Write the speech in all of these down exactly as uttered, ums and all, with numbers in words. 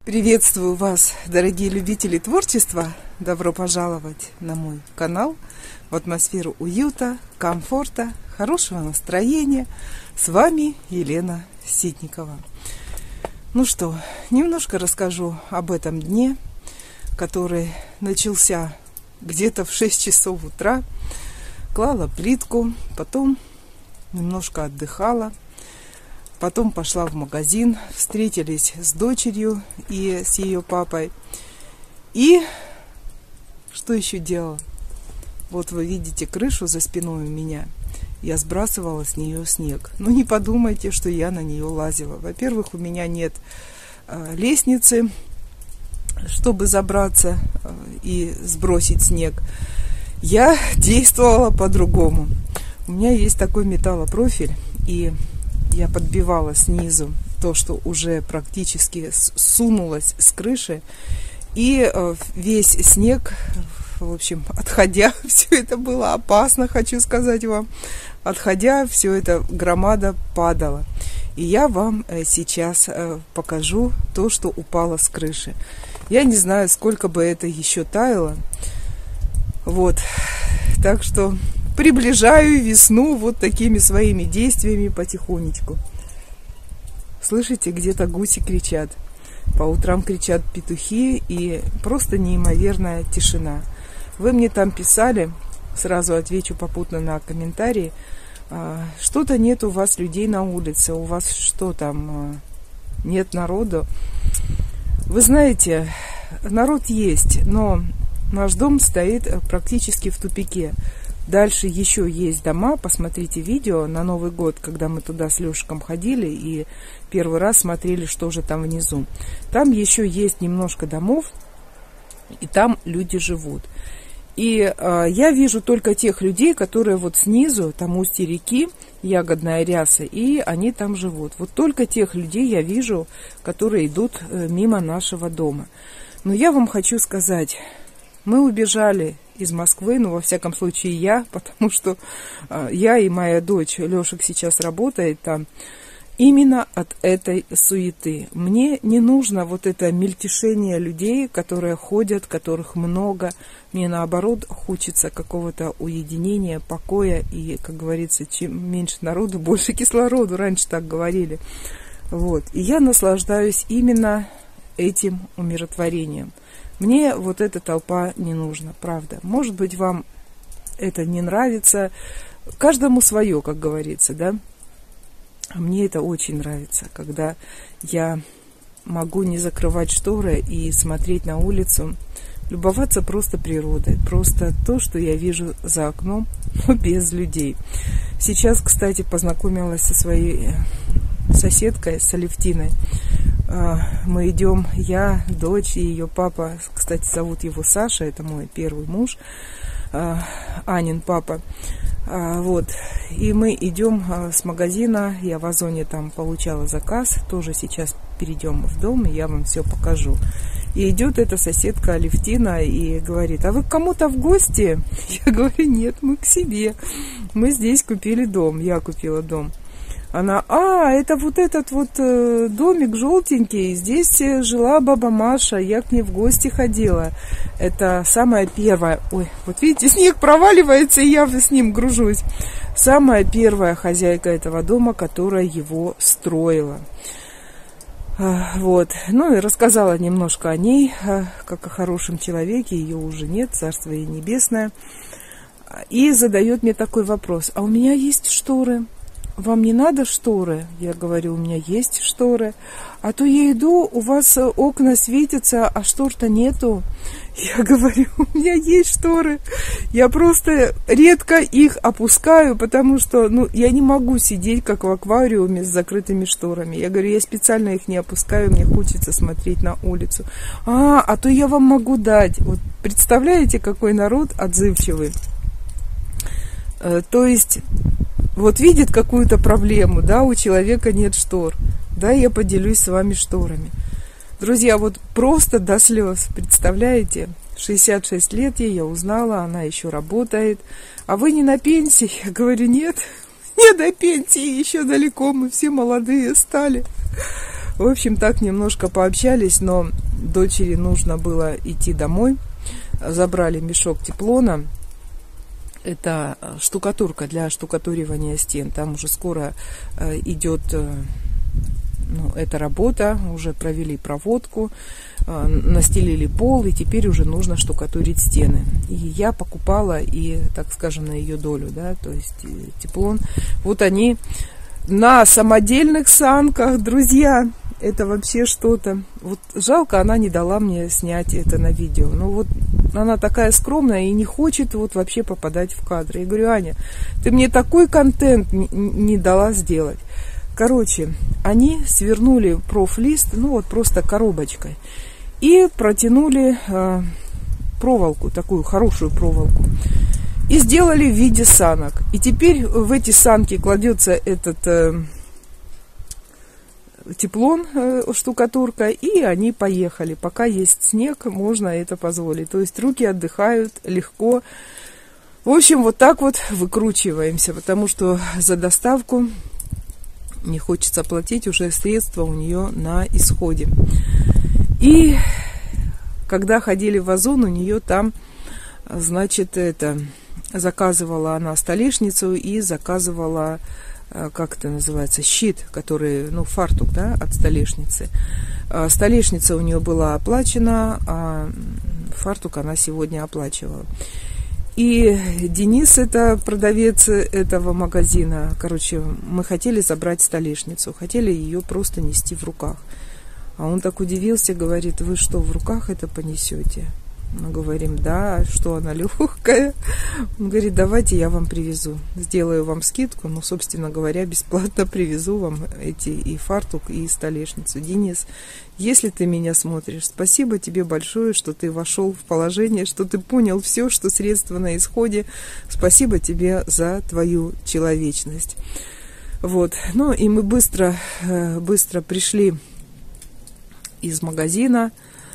Приветствую вас, дорогие любители творчества! Добро пожаловать на мой канал в атмосферу уюта, комфорта, хорошего настроения. С вами Елена Ситникова. Ну что, немножко расскажу об этом дне, который начался где-то в шесть часов утра. Клала плитку, потом немножко отдыхала. Потом пошла в магазин, встретились с дочерью и с ее папой. И что еще делала? Вот вы видите крышу за спиной у меня. Я сбрасывала с нее снег. Ну не подумайте, что я на нее лазила. Во-первых, у меня нет э, лестницы, чтобы забраться э, и сбросить снег. Я действовала по-другому. У меня есть такой металлопрофиль, и я подбивала снизу то, что уже практически сунулось с крыши. И весь снег, в общем, отходя, все это было опасно, хочу сказать вам. Отходя, все это громада падала. И я вам сейчас покажу то, что упало с крыши. Я не знаю, сколько бы это еще таяло. Вот. Так что приближаю весну вот такими своими действиями потихонечку. Слышите, где-то гуси кричат. По утрам кричат петухи, и просто неимоверная тишина. Вы мне там писали, сразу отвечу попутно на комментарии, что-то нет у вас людей на улице, у вас что там, нет народу. Вы знаете, народ есть, но наш дом стоит практически в тупике. Дальше еще есть дома, посмотрите видео на Новый год, когда мы туда с Лешиком ходили и первый раз смотрели, что же там внизу. Там еще есть немножко домов, и там люди живут. И э, я вижу только тех людей, которые вот снизу, там устье реки, Ягодная Ряса, и они там живут. Вот только тех людей я вижу, которые идут э, мимо нашего дома. Но я вам хочу сказать, мы убежали из Москвы, ну, во всяком случае, я, потому что э, я и моя дочь, Лешик сейчас работает там, именно от этой суеты. Мне не нужно вот это мельтешение людей, которые ходят, которых много. Мне, наоборот, хочется какого-то уединения, покоя, и, как говорится, чем меньше народу, больше кислороду, раньше так говорили. Вот. И я наслаждаюсь именно этим умиротворением. Мне вот эта толпа не нужна, правда. Может быть, вам это не нравится. Каждому свое, как говорится, да. А мне это очень нравится, когда я могу не закрывать шторы и смотреть на улицу, любоваться просто природой, просто то, что я вижу за окном, но без людей. Сейчас, кстати, познакомилась со своей соседкой, с Алевтиной. Мы идем, я, дочь и ее папа, кстати, зовут его Саша, это мой первый муж, Анин папа. Вот. И мы идем с магазина, я в Озоне там получала заказ, тоже сейчас перейдем в дом, и я вам все покажу. И идет эта соседка Алевтина и говорит: а вы к кому-то в гости? Я говорю: нет, мы к себе, мы здесь купили дом, я купила дом. Она: а, это вот этот вот э, домик желтенький, здесь жила баба Маша, я к ней в гости ходила. Это самая первая, ой, вот видите, снег проваливается, и я с ним гружусь. Самая первая хозяйка этого дома, которая его строила. А, вот, ну и рассказала немножко о ней, а, как о хорошем человеке, ее уже нет, царство ей небесное. И задает мне такой вопрос: а у меня есть шторы? Вам не надо шторы? Я говорю: у меня есть шторы. А то я иду, у вас окна светятся, а штор-то нету. Я говорю: у меня есть шторы. Я просто редко их опускаю, потому что, ну, я не могу сидеть, как в аквариуме, с закрытыми шторами. Я говорю: я специально их не опускаю, мне хочется смотреть на улицу. А, а то я вам могу дать. Вот представляете, какой народ отзывчивый. То есть вот видит какую-то проблему, да, у человека нет штор, да, я поделюсь с вами шторами. Друзья, вот просто до слез, представляете, шестьдесят шесть лет ей, я узнала, она еще работает, а вы не на пенсии? Я говорю: нет, не до пенсии, еще далеко, мы все молодые стали. В общем, так немножко пообщались, но дочери нужно было идти домой. Забрали мешок теплона. Это штукатурка для штукатуривания стен. Там уже скоро э, идет э, ну, эта работа. Уже провели проводку, э, настелили пол, и теперь уже нужно штукатурить стены. И я покупала и, так скажем, на ее долю, да, то есть теплон. Вот они на самодельных санках, друзья. Это вообще что-то. Вот жалко, она не дала мне снять это на видео. Ну вот она такая скромная и не хочет вот вообще попадать в кадры. Я говорю: Аня, ты мне такой контент не, не дала сделать. Короче, они свернули профлист, ну вот просто коробочкой, и протянули э, проволоку, такую хорошую проволоку, и сделали в виде санок. И теперь в эти санки кладется этот... Э, теплон, э, штукатурка, и они поехали. Пока есть снег, можно это позволить. То есть руки отдыхают легко. В общем, вот так вот выкручиваемся, потому что за доставку не хочется платить, уже средства у нее на исходе. И когда ходили в Озон, у нее там, значит, это заказывала она столешницу и заказывала, как это называется, щит, который, ну, фартук, да, от столешницы. Столешница у нее была оплачена, а фартук она сегодня оплачивала. И Денис, это продавец этого магазина, короче, мы хотели забрать столешницу, хотели ее просто нести в руках. А он так удивился, говорит: вы что, в руках это понесете? Мы говорим: да, что она легкая. Он говорит: давайте я вам привезу, сделаю вам скидку, ну, собственно говоря, бесплатно привезу вам эти и фартук, и столешницу. Денис, если ты меня смотришь, спасибо тебе большое, что ты вошел в положение, что ты понял все, что средства на исходе. Спасибо тебе за твою человечность. Вот, ну и мы быстро, быстро пришли из магазина.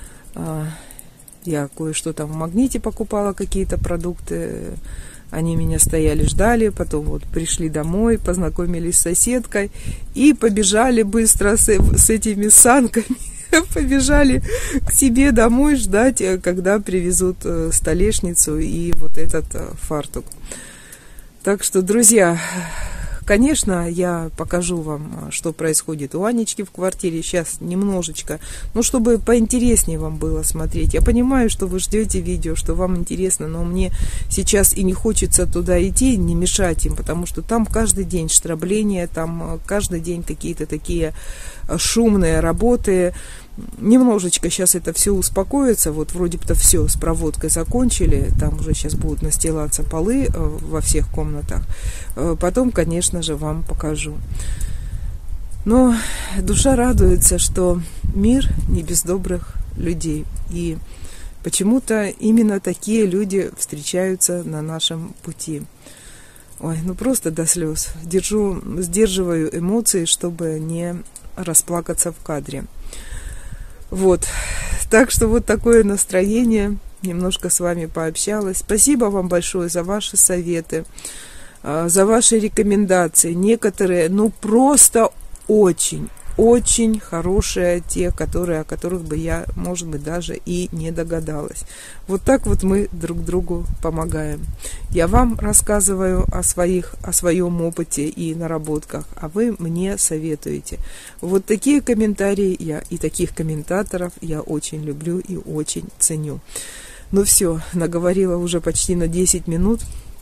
Я кое-что там в Магните покупала, какие-то продукты. Они меня стояли, ждали. Потом вот пришли домой, познакомились с соседкой. И побежали быстро с, с этими санками. Побежали к себе домой ждать, когда привезут столешницу и вот этот фартук. Так что, друзья, конечно, я покажу вам, что происходит у Анечки в квартире. Сейчас немножечко, ну, чтобы поинтереснее вам было смотреть. Я понимаю, что вы ждете видео, что вам интересно, но мне сейчас и не хочется туда идти, не мешать им, потому что там каждый день штрабления, там каждый день какие-то такие шумные работы. Немножечко сейчас это все успокоится. Вот вроде бы-то все с проводкой закончили. Там уже сейчас будут настилаться полы во всех комнатах. Потом, конечно же, вам покажу. Но душа радуется, что мир не без добрых людей. И почему-то именно такие люди встречаются на нашем пути. Ой, ну просто до слез. Держу, сдерживаю эмоции, чтобы не расплакаться в кадре. Вот, так что вот такое настроение, немножко с вами пообщалась. Спасибо вам большое за ваши советы, за ваши рекомендации. Некоторые, ну, просто очень, очень хорошие, те, которые, о которых бы я, может быть, даже и не догадалась. Вот так вот мы друг другу помогаем. Я вам рассказываю о своих, о своем опыте и наработках, а вы мне советуете. Вот такие комментарии я и таких комментаторов я очень люблю и очень ценю. Ну все, наговорила уже почти на десять минут.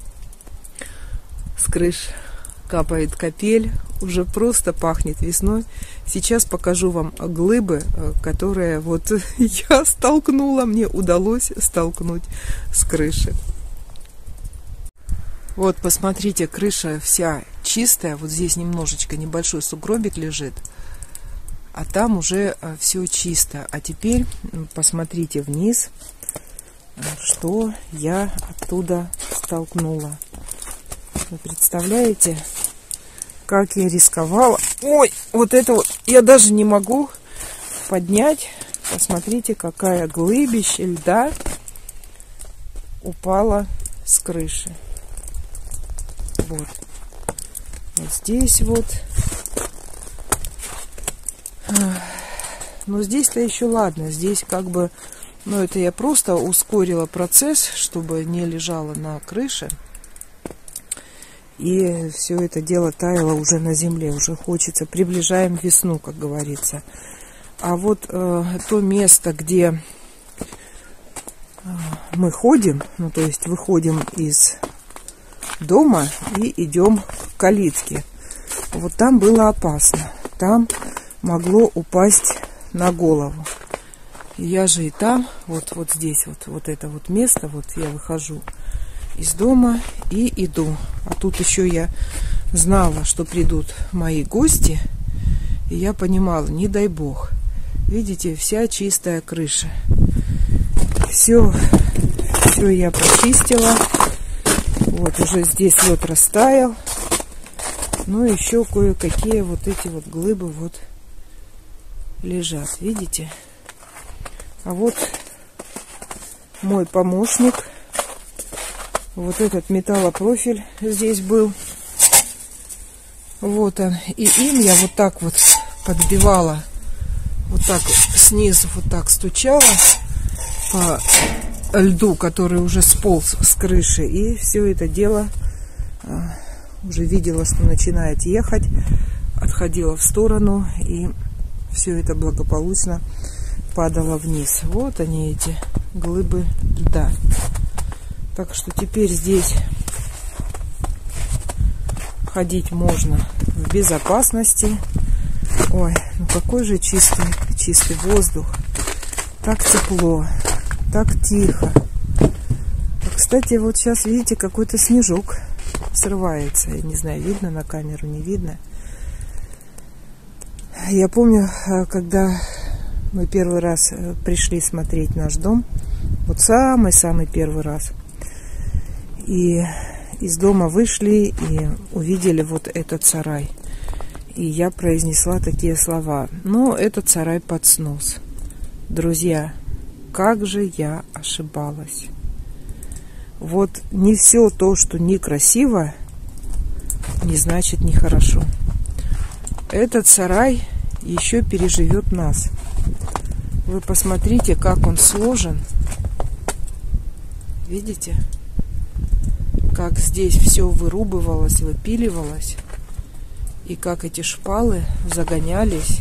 С крыш капает капель, уже просто пахнет весной. Сейчас покажу вам глыбы, которые вот я столкнула, мне удалось столкнуть с крыши. Вот, посмотрите, крыша вся чистая, вот здесь немножечко небольшой сугробик лежит, а там уже все чисто. А теперь посмотрите вниз, что я оттуда столкнула. Вы представляете, как я рисковала? Ой, вот это вот я даже не могу поднять. Посмотрите, какая глыбища льда упала с крыши. Вот. Вот здесь вот. Но здесь-то еще ладно. Здесь как бы, ну это я просто ускорила процесс, чтобы не лежало на крыше. И все это дело таяло уже на земле. Уже хочется. Приближаем весну, как говорится. А вот э, то место, где э, мы ходим, ну то есть выходим из дома и идем к калитке. Вот там было опасно. Там могло упасть на голову. И я же и там, вот, вот здесь, вот, вот это вот место, вот я выхожу из дома и иду. А тут еще я знала, что придут мои гости. И я понимала, не дай бог. Видите, вся чистая крыша. Все, все я почистила. Вот уже здесь лед растаял. Ну, еще кое-какие вот эти вот глыбы вот лежат. Видите? А вот мой помощник. Вот этот металлопрофиль здесь был. Вот он. И им я вот так вот подбивала. Вот так снизу вот так стучала по льду, который уже сполз с крыши. И все это дело уже видела, что начинает ехать. Отходила в сторону. И все это благополучно падало вниз. Вот они, эти глыбы льда. Так что теперь здесь ходить можно в безопасности. Ой, ну какой же чистый, чистый воздух. Так тепло, так тихо. А, кстати, вот сейчас, видите, какой-то снежок срывается. Я не знаю, видно на камеру, не видно. Я помню, когда мы первый раз пришли смотреть наш дом, вот самый-самый первый раз. И из дома вышли и увидели вот этот сарай. И я произнесла такие слова. Но этот сарай под снос. Друзья, как же я ошибалась. Вот не все то, что некрасиво, не значит нехорошо. Этот сарай еще переживет нас. Вы посмотрите, как он сложен. Видите? Как здесь все вырубывалось, выпиливалось. И как эти шпалы загонялись.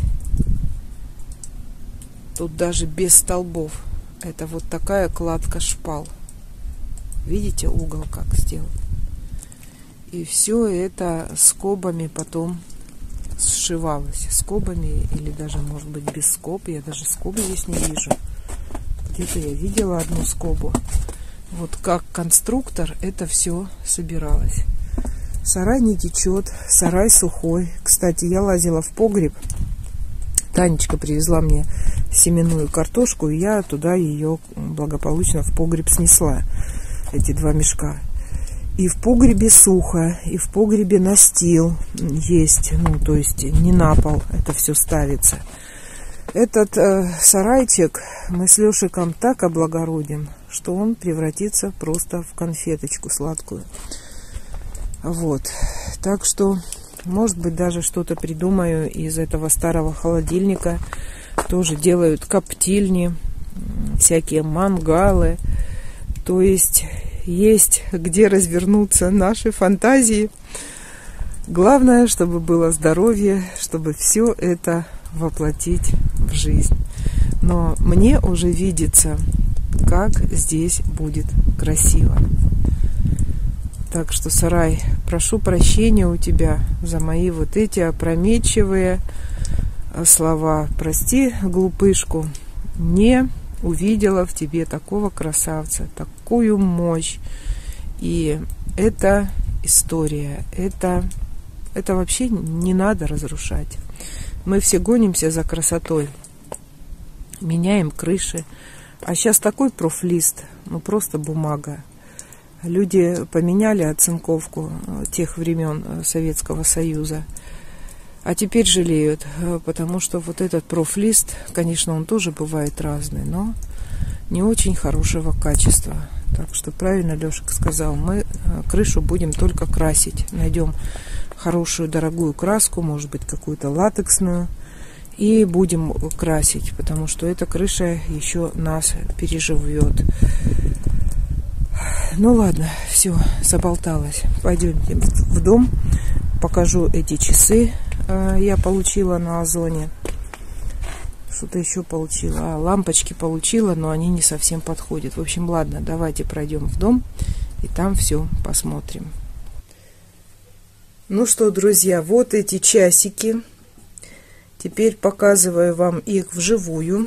Тут даже без столбов. Это вот такая кладка шпал. Видите, угол как сделан. И все это скобами потом сшивалось. Скобами или даже, может быть, без скоб. Я даже скобы здесь не вижу. Где-то я видела одну скобу. Вот как конструктор это все собиралось. Сарай не течет, сарай сухой. Кстати, я лазила в погреб. Танечка привезла мне семенную картошку, и я туда ее благополучно в погреб снесла. Эти два мешка. И в погребе сухо, и в погребе настил есть. Ну, то есть не на пол это все ставится. Этот э, сарайчик мы с Лешиком так облагородим, что он превратится просто в конфеточку сладкую. Вот. Так что, может быть, даже что-то придумаю из этого старого холодильника. Тоже делают коптильни, всякие мангалы. То есть, есть где развернуться наши фантазии. Главное, чтобы было здоровье, чтобы все это воплотить в жизнь. Но мне уже видится, как здесь будет красиво. Так что, сарай, прошу прощения у тебя за мои вот эти опрометчивые слова. Прости, глупышку, не увидела в тебе такого красавца, такую мощь. И это история, это, это вообще не надо разрушать. Мы все гонимся за красотой, меняем крыши. А сейчас такой профлист, ну просто бумага. Люди поменяли оцинковку тех времен Советского Союза, а теперь жалеют, потому что вот этот профлист, конечно, он тоже бывает разный, но не очень хорошего качества. Так что правильно Лешик сказал, мы крышу будем только красить. Найдем хорошую дорогую краску, может быть, какую-то латексную, И будем красить, потому что эта крыша еще нас переживет. Ну ладно, все, заболталась. Пойдемте в дом, покажу эти часы. Я получила на Озоне. Что-то еще получила. А, лампочки получила, но они не совсем подходят. В общем, ладно, давайте пройдем в дом и там все посмотрим. Ну что, друзья, вот эти часики. Теперь показываю вам их вживую.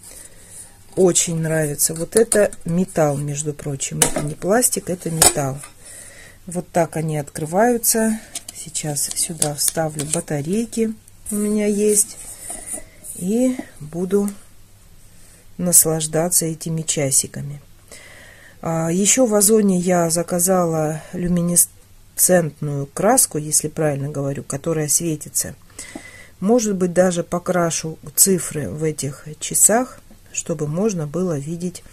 Очень нравится. Вот это металл, между прочим. Это не пластик, это металл. Вот так они открываются. Сейчас сюда вставлю батарейки. У меня есть. И буду наслаждаться этими часиками. А еще в Озоне я заказала люминесцентную краску, если правильно говорю, которая светится. Может быть, даже покрашу цифры в этих часах, чтобы можно было видеть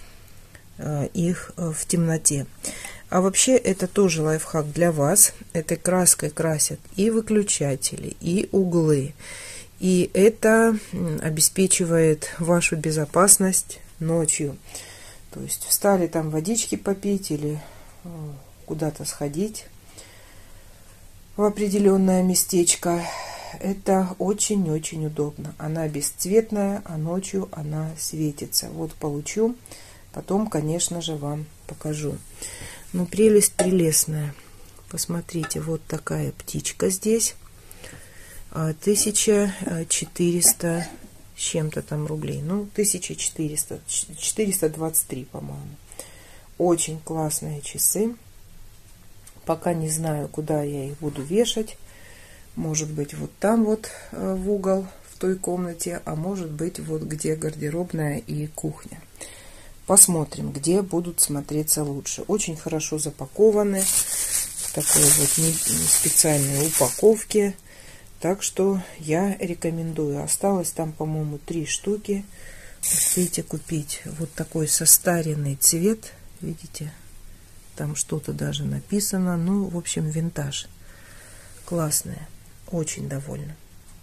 их в темноте. А вообще это тоже лайфхак для вас. Этой краской красят и выключатели, и углы. И это обеспечивает вашу безопасность ночью. То есть встали там водички попить или куда-то сходить в определенное местечко. Это очень-очень удобно. Она бесцветная, а ночью она светится. Вот получу. Потом, конечно же, вам покажу. Ну, прелесть прелестная. Посмотрите, вот такая птичка здесь. тысяча четыреста с чем-то там рублей. Ну, тысяча четыреста. четыреста двадцать три, по-моему. Очень классные часы. Пока не знаю, куда я их буду вешать. Может быть, вот там вот в угол, в той комнате, а может быть, вот где гардеробная и кухня. Посмотрим, где будут смотреться лучше. Очень хорошо запакованы в такой вот специальной упаковке. Так что я рекомендую. Осталось там, по-моему, три штуки. Успейте купить. Вот такой состаренный цвет. Видите? Там что-то даже написано. Ну, в общем, винтаж. Классная. Очень довольна.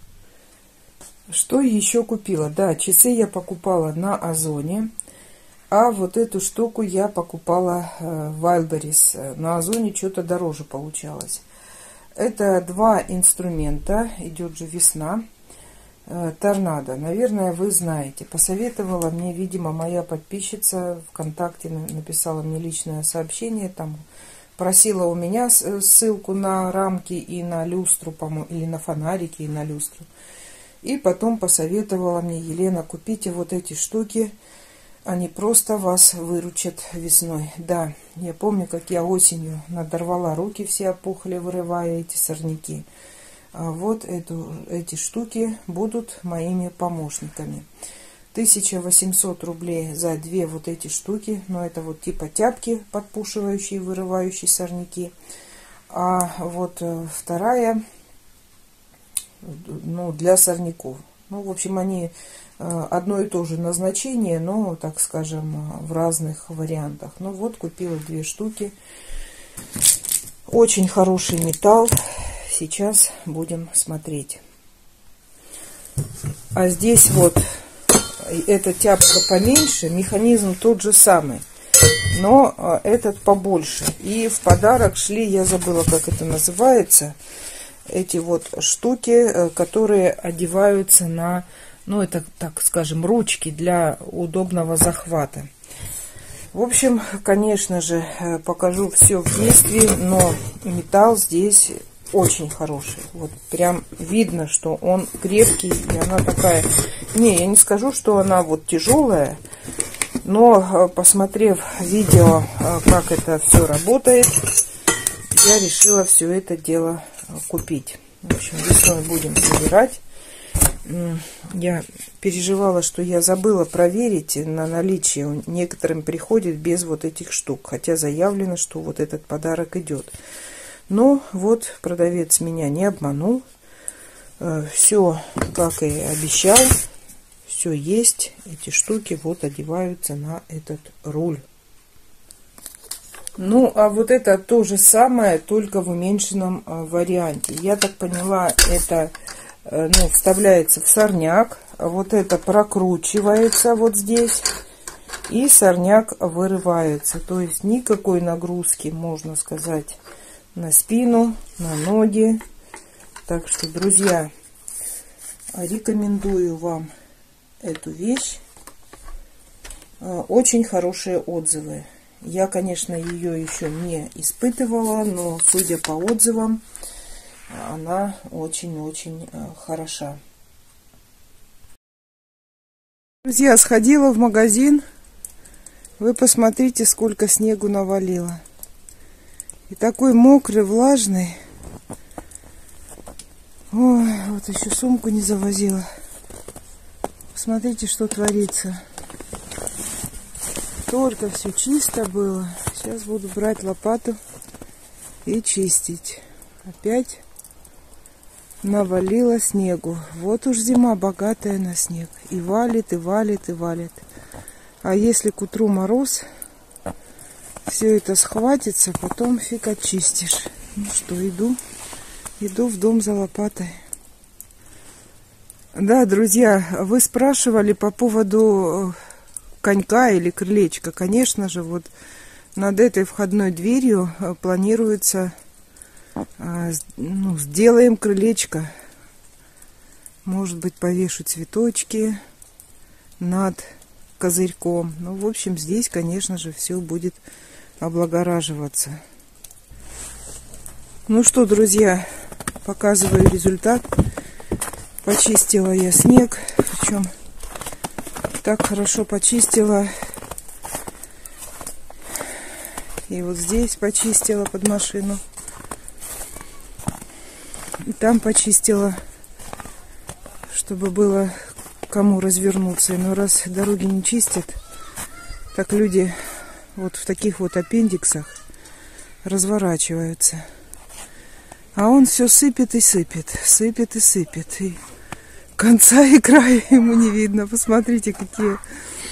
Что еще купила? Да, часы я покупала на Озоне. А вот эту штуку я покупала в Wildberries. На Озоне что-то дороже получалось. Это два инструмента. Идет же весна. Торнадо. Наверное, вы знаете. Посоветовала мне, видимо, моя подписчица ВКонтакте. Написала мне личное сообщение. Там просила у меня ссылку на рамки и на люстру, по-моему, или на фонарики и на люстру. И потом посоветовала мне: Елена, купите вот эти штуки. Они просто вас выручат весной. Да, я помню, как я осенью надорвала руки, все опухли, вырывая эти сорняки. А вот эту, эти штуки будут моими помощниками. тысяча восемьсот рублей за две вот эти штуки. Но это вот типа тяпки, подпушивающие, вырывающие сорняки. А вот вторая, ну, для сорняков. Ну, в общем, они одно и то же назначение, но, так скажем, в разных вариантах. Ну вот, купила две штуки. Очень хороший металл. Сейчас будем смотреть. А здесь вот эта тяпка поменьше, механизм тот же самый, но этот побольше. И в подарок шли, я забыла, как это называется, эти вот штуки, которые одеваются на, ну, это, так скажем, ручки для удобного захвата. В общем, конечно же, покажу все в действии, но металл здесь очень хороший. Вот прям видно, что он крепкий, и она такая... Не, я не скажу, что она вот тяжелая, но, посмотрев видео, как это все работает, я решила все это дело купить. В общем, весной будем собирать. Я переживала, что я забыла проверить на наличие. Некоторым приходит без вот этих штук, хотя заявлено, что вот этот подарок идет. Но вот продавец меня не обманул. Все, как и обещал, все есть. Эти штуки вот одеваются на этот руль. Ну, а вот это то же самое, только в уменьшенном варианте. Я так поняла, это ну, вставляется в сорняк. Вот это прокручивается вот здесь. И сорняк вырывается. То есть никакой нагрузки, можно сказать, на спину, на ноги. Так что, друзья, рекомендую вам эту вещь. Очень хорошие отзывы. Я, конечно, ее еще не испытывала, но, судя по отзывам, она очень-очень хороша. Друзья, сходила в магазин. Вы посмотрите, сколько снегу навалило. И такой мокрый, влажный. Ой, вот еще сумку не завозила. Посмотрите, что творится. Только все чисто было. Сейчас буду брать лопату и чистить. Опять навалило снегу. Вот уж зима богатая на снег. И валит, и валит, и валит. А если к утру мороз, все это схватится, потом фиг очистишь. Ну что, иду, иду в дом за лопатой. Да, друзья, вы спрашивали по поводу конька или крылечка. Конечно же, вот над этой входной дверью планируется, ну, сделаем крылечко. Может быть, повешу цветочки над козырьком. Ну, в общем, здесь, конечно же, все будет облагораживаться. Ну что, друзья, показываю результат. Почистила я снег, причем так хорошо почистила. И вот здесь почистила под машину. И там почистила, чтобы было кому развернуться. Но раз дороги не чистят, так люди вот в таких вот аппендиксах разворачиваются. А он все сыпет и сыпет, сыпет и сыпет. И конца и края ему не видно. Посмотрите, какие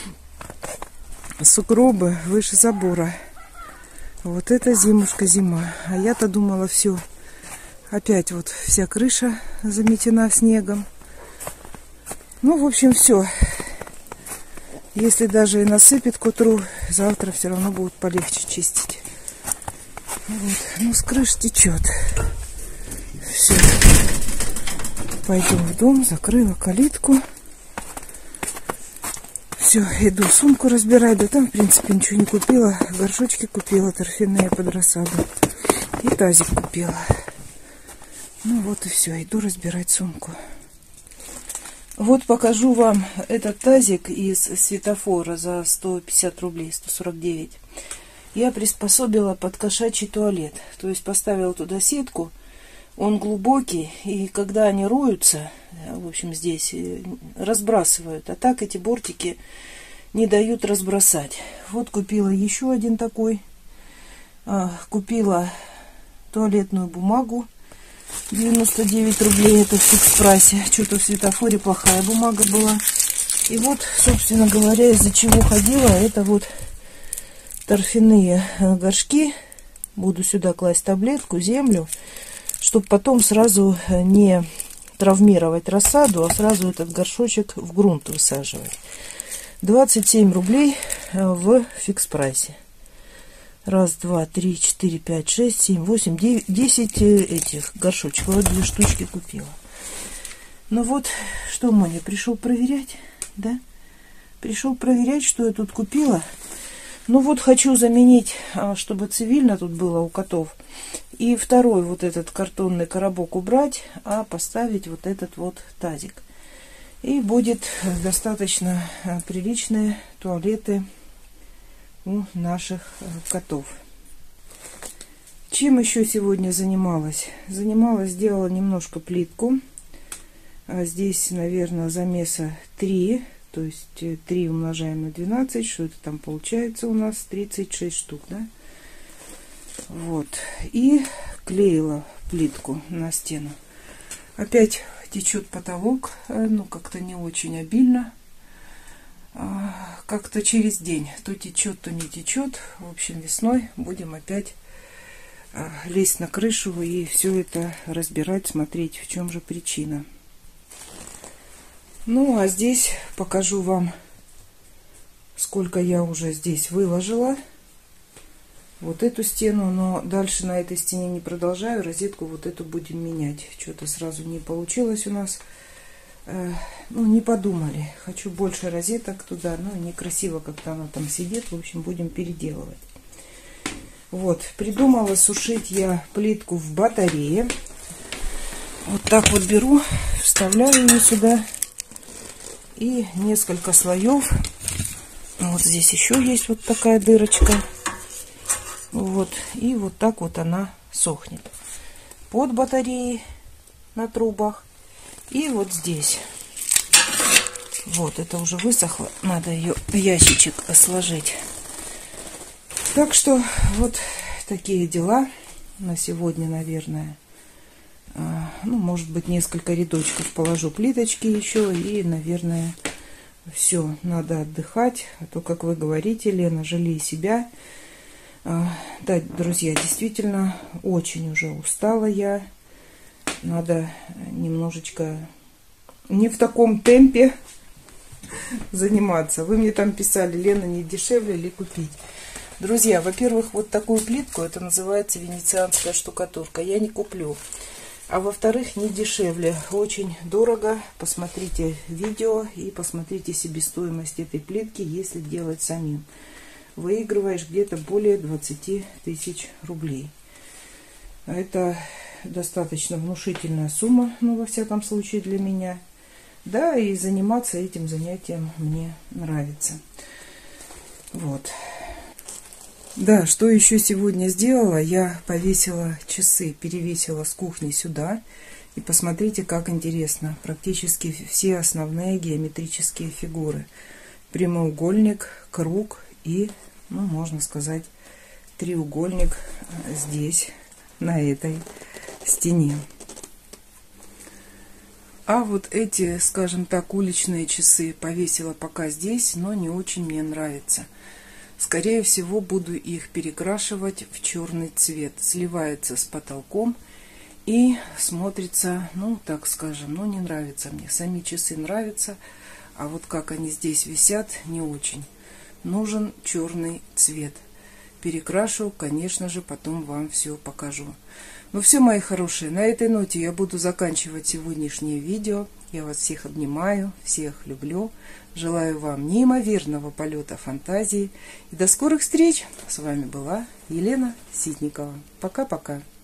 сугробы выше забора. Вот это зимушка, зима. А я-то думала, все, опять вот вся крыша заметена снегом. Ну, в общем, все. Если даже и насыпет к утру, завтра все равно будут полегче чистить. Вот. Ну, с крыш течет. Все. Пойду в дом, закрыла калитку. Все, иду сумку разбирать. Да там, в принципе, ничего не купила. Горшочки купила, торфяные под рассаду. И тазик купила. Ну вот и все, иду разбирать сумку. Вот покажу вам этот тазик из светофора за сто пятьдесят рублей, сто сорок девять. Я приспособила под кошачий туалет. То есть поставила туда сетку. Он глубокий, и когда они роются, в общем, здесь разбрасывают. А так эти бортики не дают разбросать. Вот купила еще один такой. Купила туалетную бумагу. девяносто девять рублей, это в фикс-прайсе. Что-то в светофоре плохая бумага была. И вот, собственно говоря, из-за чего ходила, это вот торфяные горшки. Буду сюда класть таблетку, землю, чтобы потом сразу не травмировать рассаду, а сразу этот горшочек в грунт высаживать. двадцать семь рублей в фикс-прайсе. Раз, два, три, четыре, пять, шесть, семь, восемь, девять, десять этих горшочков. Вот две штучки купила. Ну вот, что, Моня, пришел проверять, да? Пришел проверять, что я тут купила. Ну вот, хочу заменить, чтобы цивильно тут было у котов. И второй вот этот картонный коробок убрать, а поставить вот этот вот тазик. И будет достаточно приличные туалеты у наших котов. Чем еще сегодня занималась? Занималась, сделала немножко плитку. А здесь, наверное, замеса три. То есть три умножаем на двенадцать. Что это там получается у нас? тридцать шесть штук, да? Вот. И клеила плитку на стену. Опять течет потолок. Ну, как-то не очень обильно. Как-то через день. То течет, то не течет. В общем, весной будем опять лезть на крышу и все это разбирать, смотреть, в чем же причина. Ну, а здесь покажу вам, сколько я уже здесь выложила. Вот эту стену, но дальше на этой стене не продолжаю. Розетку вот эту будем менять. Что-то сразу не получилось у нас. Э, ну, не подумали. Хочу больше розеток туда. Ну, некрасиво как-то она там сидит. В общем, будем переделывать. Вот, придумала сушить я плитку в батарее. Вот так вот беру, вставляю ее сюда. И несколько слоев. Вот здесь еще есть вот такая дырочка. Вот. И вот так вот она сохнет. Под батареей на трубах. И вот здесь. Вот, это уже высохло. Надо ее в ящичек сложить. Так что вот такие дела на сегодня, наверное. Ну, может быть, несколько рядочков положу плиточки еще. И, наверное, все, надо отдыхать. А то, как вы говорите, Лена, жалей себя. Да, друзья, действительно, очень уже устала я. Надо немножечко не в таком темпе заниматься. Вы мне там писали, Лена, не дешевле ли купить? Друзья, во-первых, вот такую плитку, это называется венецианская штукатурка, я не куплю. А во-вторых, не дешевле, очень дорого. Посмотрите видео и посмотрите себестоимость этой плитки, если делать самим. Выигрываешь где-то более двадцати тысяч рублей. Это достаточно внушительная сумма, ну, во всяком случае, для меня. Да, и заниматься этим занятием мне нравится. Вот. Да, что еще сегодня сделала? Я повесила часы, перевесила с кухни сюда. И посмотрите, как интересно. Практически все основные геометрические фигуры. Прямоугольник, круг и, ну, можно сказать, треугольник здесь, на этой стене. А вот эти, скажем так, уличные часы повесила пока здесь, но не очень мне нравится. Скорее всего, буду их перекрашивать в черный цвет. Сливается с потолком и смотрится, ну, так скажем, ну, не нравится мне. Сами часы нравятся, а вот как они здесь висят, не очень. Нужен черный цвет. Перекрашу, конечно же, потом вам все покажу. Ну все, мои хорошие, на этой ноте я буду заканчивать сегодняшнее видео. Я вас всех обнимаю, всех люблю. Желаю вам неимоверного полета фантазии. И до скорых встреч. С вами была Елена Ситникова. Пока-пока.